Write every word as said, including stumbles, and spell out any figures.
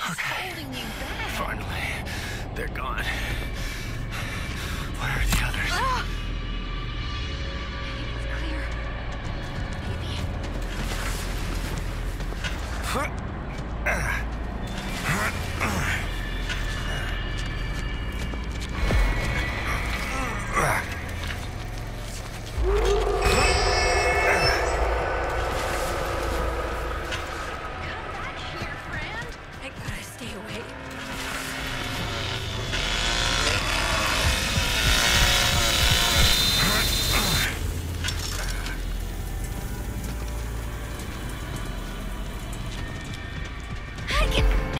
Okay. Holding me back. Finally, they're gone. Where are the others? Ah! It's clear. Maybe. Huh.